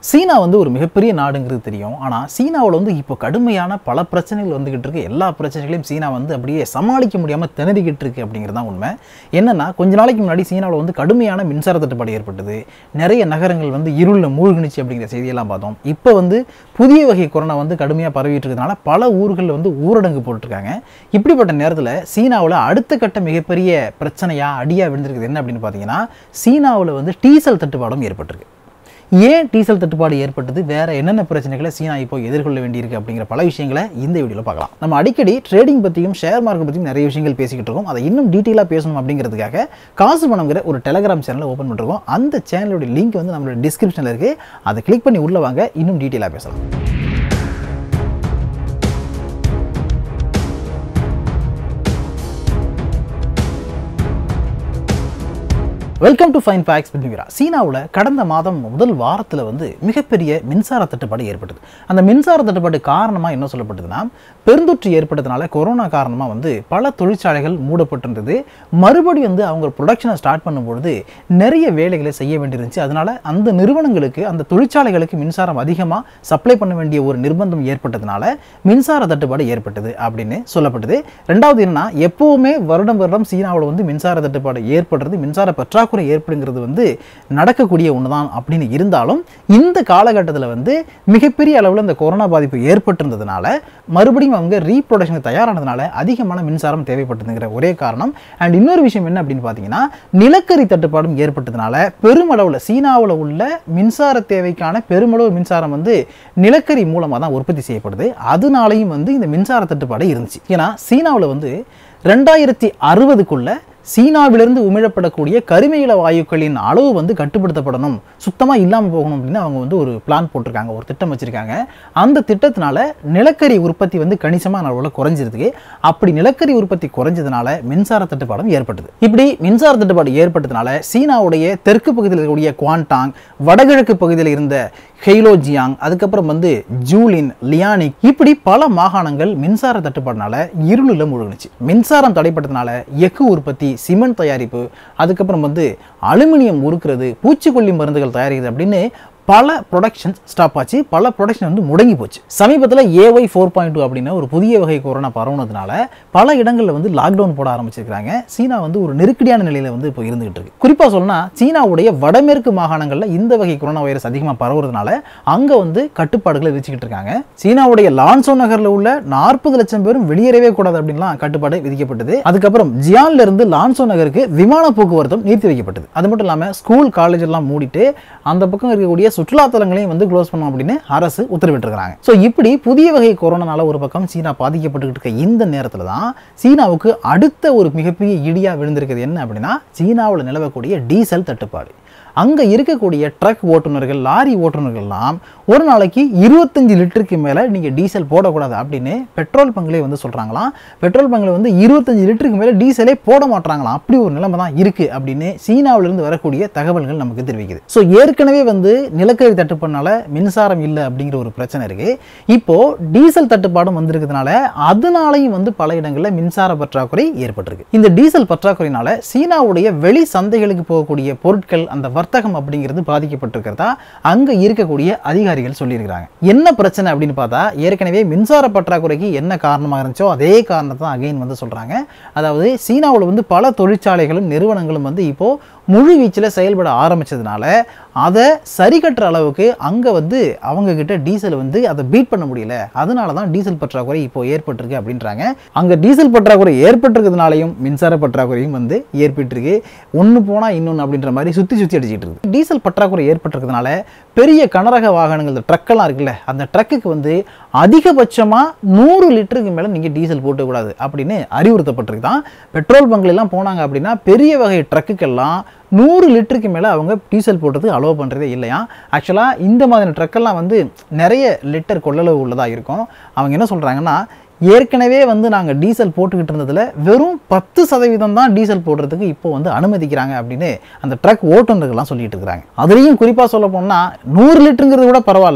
சீனா வந்து ஒரு மிகப்பெரிய நாடுங்கிறது தெரியும். ஆனால் சீனாவில் வந்து இப்போ கடுமையான பல பிரச்சனைகள் வந்துகிட்டு இருக்கு. எல்லா பிரச்சனைகளையும் சீனா வந்து அப்படியே சமாளிக்க முடியாமல் திணறிக்கிட்டு இருக்கு அப்படிங்கிறது தான் உண்மை. என்னன்னா, கொஞ்ச நாளைக்கு முன்னாடி சீனாவில் வந்து கடுமையான மின்சார தட்டுப்பாடு ஏற்பட்டது. நிறைய நகரங்கள் வந்து இருளில் மூழ்கினுச்சு அப்படிங்கிற செய்தியெல்லாம் பார்த்தோம். இப்போ வந்து புதிய வகை கொரோனா வந்து கடுமையாக பரவிட்டு இருக்கிறதுனால பல ஊர்களில் வந்து ஊரடங்கு போட்டுருக்காங்க. இப்படிப்பட்ட நேரத்தில் சீனாவில் அடுத்த கட்ட மிகப்பெரிய பிரச்சனையாக அடியாக விழுந்திருக்குது என்ன அப்படின்னு பார்த்தீங்கன்னா, சீனாவில் வந்து டீசல் தட்டுப்பாடும் ஏற்பட்டிருக்கு. ஏன் டீசல் தட்டுப்பாடு ஏற்பட்டது, வேற என்னென்ன பிரச்சனைகளை சீனா இப்போ எதிர்கொள்ள வேண்டியிருக்கு அப்படிங்கிற பல விஷயங்களை இந்த வீடியோவில் பார்க்கலாம். நம்ம அடிக்கடி ட்ரேடிங் பற்றியும் ஷேர் மார்க்கெட் பற்றியும் நிறைய விஷயங்கள் பேசிக்கிட்டு இருக்கோம். அதை இன்னும் டீட்டெயிலாக பேசணும் அப்படிங்கிறதுக்காக காசு பணம்ங்கிற ஒரு டெலகிராம் சேனலை ஓப்பன் பண்ணிருக்கோம். அந்த சேனலோட லிங்க் வந்து நம்மளோட டிஸ்கிரிப்ஷனில் இருக்குது. அதை கிளிக் பண்ணி உள்ளே வாங்க, இன்னும் டீட்டெயிலாக பேசலாம். Welcome to fine facts with Meera. சீனாவில் கடந்த மாதம் முதல் வாரத்தில் வந்து மிகப்பெரிய மின்சார தட்டுப்பாடு ஏற்பட்டது. அந்த மின்சார தட்டுப்பாடு காரணமாக என்ன சொல்லப்பட்டதுன்னா, பெருந்தொற்று ஏற்பட்டதுனால கொரோனா காரணமாக வந்து பல தொழிற்சாலைகள் மூடப்பட்டிருந்தது. மறுபடியும் வந்து அவங்க ப்ரொடக்ஷனை ஸ்டார்ட் பண்ணும்பொழுது நிறைய வேலைகளை செய்ய வேண்டியிருந்துச்சு. அதனால் அந்த நிறுவனங்களுக்கு, அந்த தொழிற்சாலைகளுக்கு மின்சாரம் அதிகமாக சப்ளை பண்ண வேண்டிய ஒரு நிர்பந்தம் ஏற்பட்டதுனால மின்சார தட்டுப்பாடு ஏற்பட்டது அப்படின்னு சொல்லப்பட்டது. ரெண்டாவது என்னன்னா, எப்போவுமே வருடம் வருடம் சீனாவில் வந்து மின்சார தட்டுப்பாடு ஏற்படுறது, மின்சார பற்றாக்குறை ஏற்படுங்கிறது வந்து நடக்கக்கூடிய ஒண்ணுதான் அப்படின்னு இருந்தாலும், இந்த காலகட்டத்தில் வந்து மிகப்பெரிய அளவில் இந்த கொரோனா பாதிப்பு ஏற்பட்டிருந்ததுனால மறுபடியும் அவங்க ரீப்ரொடக்ஷனுக்கு தயாரானதுனால அதிகமான மின்சாரம் தேவைப்பட்டதுங்கிற ஒரே காரணம். அண்ட் இன்னொரு விஷயம் என்ன அப்படின்னு பார்த்தீங்கன்னா, நிலக்கரி தட்டுப்பாடும் ஏற்பட்டதுனால பெருமளவில் சீனாவில் உள்ள மின்சார தேவைக்கான பெருமளவு மின்சாரம் வந்து நிலக்கரி மூலமாக தான் உற்பத்தி செய்யப்படுது. அதனாலையும் வந்து இந்த மின்சார தட்டுப்பாடு இருந்துச்சு. ஏன்னா சீனாவில் வந்து 2060க்குள்ள சீனாவிலிருந்து உமிழப்படக்கூடிய கரிமயில வாயுக்களின் அளவு வந்து கட்டுப்படுத்தப்படணும், சுத்தமாக இல்லாமல் போகணும் அப்படின்னு அவங்க வந்து ஒரு பிளான் போட்டிருக்காங்க, ஒரு திட்டம் வச்சிருக்காங்க. அந்த திட்டத்தினால நிலக்கரி உற்பத்தி வந்து கணிசமான அளவில் குறைஞ்சிருக்கு. அப்படி நிலக்கரி உற்பத்தி குறைஞ்சதுனால மின்சார தட்டுப்பாடும் ஏற்பட்டது. இப்படி மின்சார தட்டுப்பாடு ஏற்பட்டதுனால சீனாவுடைய தெற்கு பகுதியில் இருக்கக்கூடிய குவான்டாங், வடகிழக்கு பகுதியில் இருந்த ஹெய்லோஜியாங், அதுக்கப்புறம் வந்து ஜூலின், லியானிக், இப்படி பல மாகாணங்கள் மின்சார தட்டுப்பாடுனால இருளில் மூழ்கினுச்சு. மின்சாரம் தடைப்பட்டதுனால எஃகு உற்பத்தி, சிமெண்ட் தயாரிப்பு, அதுக்கப்புறம் வந்து அலுமினியம் உருக்குறது, பூச்சிக்கொல்லி மருந்துகள் தயாரிக்கிறது அப்படின்னு பல ப்ரொடக்ஷன்ஸ் ஸ்டாப் ஆச்சு. பல ப்ரொடக்ஷன் வந்து முடங்கி போச்சு. சமீபத்தில் AY 4.2 அப்படின்னு ஒரு புதிய வகை கொரோனா பரவுனதுனால பல இடங்களில் வந்து லாக்டவுன் போட ஆரம்பிச்சிருக்காங்க. சீனா வந்து ஒரு நெருக்கடியான நிலையில் வந்து இப்போ இருந்துகிட்டு இருக்கு. குறிப்பாக சொல்லணும்னா, சீனாவுடைய வடமேற்கு மாகாணங்களில் இந்த வகை கொரோனா வைரஸ் அதிகமாக பரவுறதுனால அங்கே வந்து கட்டுப்பாடுகளை விதிச்சுக்கிட்டு இருக்காங்க. சீனாவுடைய லான்சோ நகரில் உள்ள 40 லட்சம் பேரும் வெளியேறவே கூடாது அப்படின்லாம் கட்டுப்பாடு விதிக்கப்பட்டது. அதுக்கப்புறம் ஜியான்ல இருந்து லான்சோ நகருக்கு விமான போக்குவரத்தும் நிறுத்தி வைக்கப்பட்டது. அது மட்டும் இல்லாமல் ஸ்கூல், காலேஜ் எல்லாம் மூடிட்டு அந்த பக்கம் இருக்கக்கூடிய சுற்றுலா தலங்களையும் வந்து க்ளோஸ் பண்ணணும் அப்படின்னு அரசு உத்தரவிட்டிருக்காங்க. ஸோ இப்படி புதிய வகை கொரோனானால ஒரு பக்கம் சீனா பாதிக்கப்பட்டு இருக்க இந்த நேரத்தில் தான் சீனாவுக்கு அடுத்த ஒரு மிகப்பெரிய இடியா விழுந்திருக்கிறது என்ன அப்படின்னா, சீனாவில் நிலவக்கூடிய டீசல் தட்டுப்பாடு. அங்கே இருக்கக்கூடிய ட்ரக் ஓட்டுநர்கள், லாரி ஓட்டுநர்கள்லாம் ஒரு நாளைக்கு 25 லிட்டருக்கு மேலே நீங்கள் டீசல் போடக்கூடாது அப்படின்னு பெட்ரோல் பங்களே வந்து சொல்கிறாங்களாம். பெட்ரோல் பங்கில் வந்து 25 லிட்டருக்கு மேலே டீசலே போட மாட்டாங்களாம். அப்படி ஒரு நிலைமை தான் இருக்குது அப்படின்னு சீனாவிலிருந்து வரக்கூடிய தகவல்கள் நமக்கு தெரிவிக்குது. ஸோ ஏற்கனவே வந்து நிலக்கரி தட்டுப்பாடுனால மின்சாரம் இல்லை அப்படிங்கிற ஒரு பிரச்சனை இருக்குது. இப்போது டீசல் தட்டுப்பாடும் வந்திருக்கிறதுனால அதனாலையும் வந்து பல இடங்களில் மின்சார பற்றாக்குறை ஏற்பட்டிருக்கு. இந்த டீசல் பற்றாக்குறையினால சீனாவுடைய வெளி சந்தைகளுக்கு போகக்கூடிய பொருட்கள், அந்த வர்த்தகம் அப்படிங்கிறது பாதிக்கப்பட்டிருக்கிறதா அங்க இருக்கக்கூடிய அதிகாரிகள் சொல்லியிருக்கிறாங்க. என்ன பிரச்சனை அப்படின்னு பார்த்தா, ஏற்கனவே மின்சார பற்றாக்குறைக்கு என்ன காரணமாக இருந்துச்சோ அதே காரணத்தை தான் அகைன் வந்து சொல்றாங்க. அதாவது சீனாவில் வந்து பல தொழிற்சாலைகளும் நிறுவனங்களும் வந்து இப்போ முழு வீச்சில் செயல்பட ஆரம்பிச்சதுனால அதை சரி கட்டுற அளவுக்கு அங்கே வந்து அவங்க கிட்ட டீசல் வந்து அதை பீட் பண்ண முடியல. அதனால தான் டீசல் பற்றாக்குறை இப்போ ஏற்பட்டிருக்கு அப்படின்றாங்க. அங்கே டீசல் பற்றாக்குறை ஏற்பட்டிருக்கிறதுனாலையும் மின்சார பற்றாக்குறையும் வந்து ஏற்பட்டிருக்கு. ஒன்று போனால் இன்னொன்று அப்படின்ற மாதிரி சுற்றி சுற்றி அடிச்சுட்டு இருக்கு. டீசல் பற்றாக்குறை ஏற்பட்டிருக்கிறதுனால பெரிய கனரக வாகனங்கள், இந்த ட்ரக்கெல்லாம் இருக்குல்ல, அந்த ட்ரக்குக்கு வந்து அதிகபட்சமாக 100 லிட்டருக்கு மேலே நீங்கள் டீசல் போட்டக்கூடாது அப்படின்னு அறிவுறுத்தப்பட்டிருக்கு தான். பெட்ரோல் பங்க்லாம் போனாங்க அப்படின்னா பெரிய வகை ட்ரக்குக்கெல்லாம் 100 லிட்டருக்கு மேலே அவங்க டீசல் போடுறது அலோவ் பண்ணுறதே இல்லையா. ஆக்சுவலாக இந்த மாதிரி ட்ரக்கெல்லாம் வந்து நிறைய லிட்டர் கொள்ளளவு உள்ளதாக இருக்கும். அவங்க என்ன சொல்கிறாங்கன்னா, ஏற்கனவே வந்து நாங்கள் டீசல் போட்டுக்கிட்டு இருந்ததில் வெறும் 10% தான் டீசல் போடுறதுக்கு இப்போ வந்து அனுமதிக்கிறாங்க அப்படின்னு அந்த ட்ரக் ஓட்டுநர்கள்லாம் சொல்லிட்டு இருக்கிறாங்க. அதுலேயும் குறிப்பாக சொல்ல போனால் 100 லிட்டருங்கிறது கூட பரவாயில்ல,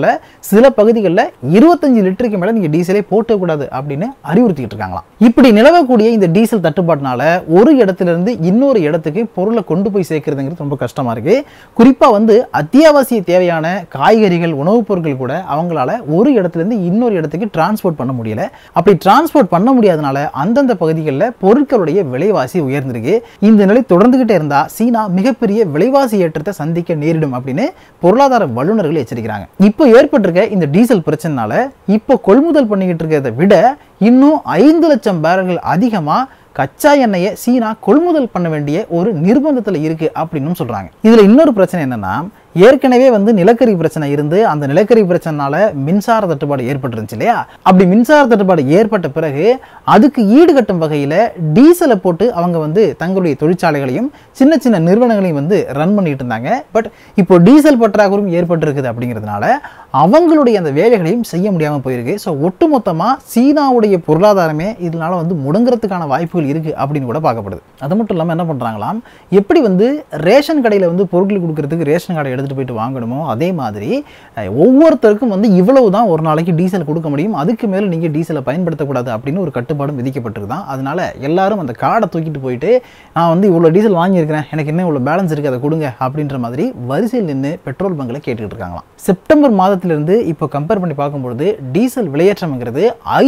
சில பகுதிகளில் 25 லிட்டருக்கு மேலே நீங்கள் டீசலே போட்டக்கூடாது அப்படின்னு அறிவுறுத்திட்டு இருக்காங்களாம். இப்படி நிலவக்கூடிய இந்த டீசல் தட்டுப்பாட்டினால ஒரு இடத்திலிருந்து இன்னொரு இடத்துக்கு பொருளை கொண்டு போய் சேர்க்கறதுங்கிறது ரொம்ப கஷ்டமா இருக்கு. குறிப்பாக அத்தியாவசிய தேவையான காய்கறிகள், உணவுப் பொருட்கள் கூட அவங்களால ஒரு இடத்துலேருந்து இன்னொரு இடத்துக்கு டிரான்ஸ்போர்ட் பண்ண முடியல. அப்படி டிரான்ஸ்போர்ட் பண்ண முடியாதனால அந்தந்த பகுதிகளில் பொருட்களுடைய விலைவாசி உயர்ந்திருக்கு. இந்த நிலை தொடர்ந்துகிட்டே இருந்தா சீனா மிகப்பெரிய விலைவாசி ஏற்றத்தை சந்திக்க நேரிடும் அப்படின்னு பொருளாதார வல்லுநர்கள் எச்சரிக்கிறாங்க. இப்போ ஏற்பட்டிருக்க இந்த டீசல் பிரச்சனைனால இப்போ கொள்முதல் பண்ணிக்கிட்டு இருக்கிறத விட இன்னும் 5 லட்சம் பேரல்கள் அதிகமா கச்சா எண்ணெயை சீனா கொள்முதல் பண்ண வேண்டிய ஒரு நிர்பந்தத்தில் இருக்கு அப்படின்னு சொல்றாங்க. இதுல இன்னொரு பிரச்சனை என்னன்னா, ஏற்கனவே நிலக்கரி பிரச்சனை இருந்து அந்த நிலக்கரி பிரச்சனைனால மின்சார தட்டுப்பாடு ஏற்பட்டுருந்துச்சு இல்லையா? அப்படி மின்சார தட்டுப்பாடு ஏற்பட்ட பிறகு அதுக்கு ஈடுகட்டும் வகையில் டீசலை போட்டு அவங்க தங்களுடைய தொழிற்சாலைகளையும் சின்ன சின்ன நிறுவனங்களையும் ரன் பண்ணிட்டு இருந்தாங்க. பட் இப்போ டீசல் பற்றாக்குறையும் ஏற்பட்டிருக்குது அப்படிங்கிறதுனால அவங்களுடைய அந்த வேலைகளையும் செய்ய முடியாமல் போயிருக்கு. ஸோ ஒட்டுமொத்தமாக சீனாவுடைய பொருளாதாரமே இதனால முடங்குறதுக்கான வாய்ப்புகள் இருக்கு அப்படின்னு கூட பார்க்கப்படுது. அது மட்டும் இல்லாமல் என்ன பண்ணுறாங்களாம், எப்படி ரேஷன் கடையில் பொருட்கள் கொடுக்கறதுக்கு ரேஷன் கடை எடுத்துட்டு போயிட்டு வாங்கணுமோ அதே மாதிரி ஒவ்வொருத்தருக்கும் இவ்வளவு தான் ஒரு நாளைக்கு டீசல் கொடுக்க முடியும், அதுக்கு மேலே நீங்கள் டீசலை பயன்படுத்தக்கூடாது அப்படின்னு ஒரு கட்டுப்பாடும் விதிக்கப்பட்டிருக்குதான். அதனால எல்லாரும் அந்த கார்டை தூக்கிட்டு போயிட்டு நான் இவ்வளோ டீசல் வாங்கியிருக்கிறேன், எனக்கு இன்னும் இவ்வளோ பேலன்ஸ் இருக்குது, அதை கொடுங்க அப்படின்ற மாதிரி வரிசையில் நின்று பெட்ரோல் பங்கில் கேட்டுக்கிட்டு இருக்காங்களாம். செப்டம்பர் மாதத்திலிருந்து இப்போ கம்பேர் பண்ணி பார்க்கும்பொழுது டீசல் விலையேற்றம்ங்கிறது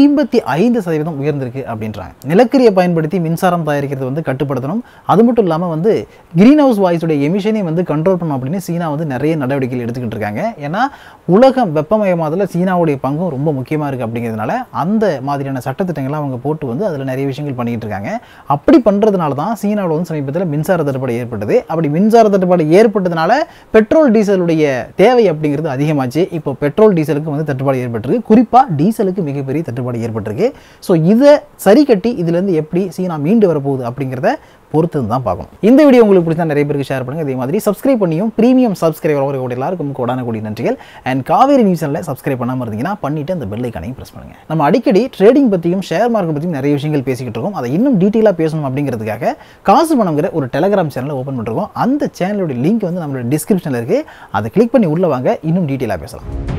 55% உயர்ந்திருக்கு அப்படின்றாங்க. நிலக்கரியை பயன்படுத்தி மின்சாரம் தயாரிக்கிறது கட்டுப்படுத்தணும். அது மட்டும் இல்லாமல் கிரீன் ஹவுஸ் வாயுடைய எமிஷனை கண்ட்ரோல் பண்ணணும் அப்படின்னு சீனா நிறைய நடவடிக்கைகள் எடுத்துக்கிட்டு இருக்காங்க. ஏன்னா உலகம் வெப்பமயமாதல சீனாவுடைய பங்கும் ரொம்ப முக்கியமாக இருக்குது அப்படிங்கிறதுனால அந்த மாதிரியான சட்டத்திட்டங்களை அவங்க போட்டு அதில் நிறைய விஷயங்கள் பண்ணிக்கிட்டு இருக்காங்க. அப்படி பண்ணுறதுனால தான் சீனாவில் சமீபத்தில் மின்சார தட்டுப்பாடு ஏற்பட்டது. அப்படி மின்சார தட்டுப்பாடு ஏற்பட்டதுனால பெட்ரோல் டீசலுடைய தேவை அப்படிங்கிறது அதிகமாச்சு. இப்போ பெட்ரோல் டீசலுக்கு தட்டுப்பாடு ஏற்பட்டிருக்கு. குறிப்பாக டீசலுக்கு மிகப்பெரிய தட்டுப்பாடு ஏற்பட்டிருக்கு. ஸோ இதை சரி கட்டி இதுலேருந்து எப்படி சீனா மீண்டு வரப்போகுது அப்படிங்கிறத பொறுத்து தான் பார்க்கணும். இந்த வீடியோ உங்களுக்கு பிடிச்சா நிறைய பேருக்கு ஷேர் பண்ணுங்க. அதே மாதிரி சப்ஸ்கிரைப் பண்ணியும் பிரீமியம் சப்ஸ்கிரைபர் எல்லாருக்கும் கொடானக்கூடிய நன்றிகள். அண்ட் காவேரி நியூஸ் சேனலை சப்ஸ்கிரைப் பண்ணாமல் இருந்தீங்கன்னா பண்ணிட்டு அந்த பெல் ஐகானையும் பிரஸ் பண்ணுங்க. நம்ம அடிக்கடி ட்ரேடிங் பற்றியும் ஷேர் மார்க்கெட் பற்றியும் நிறைய விஷயங்கள் பேசிக்கிட்டு இருக்கோம். அதை இன்னும் டீட்டெயிலாக பேசணும் அப்படிங்கிறதுக்காக காசு பணம்ங்கிற ஒரு டெலகிராம் சேனலை ஓப்பன் பண்ணிருக்கோம். அந்த சேனலோட லிங்க் நம்மளோட டிஸ்கிரிப்ஷனில் இருக்குது. அதை கிளிக் பண்ணி உள்ள வாங்க, இன்னும் டீட்டெயிலாக பேசலாம்.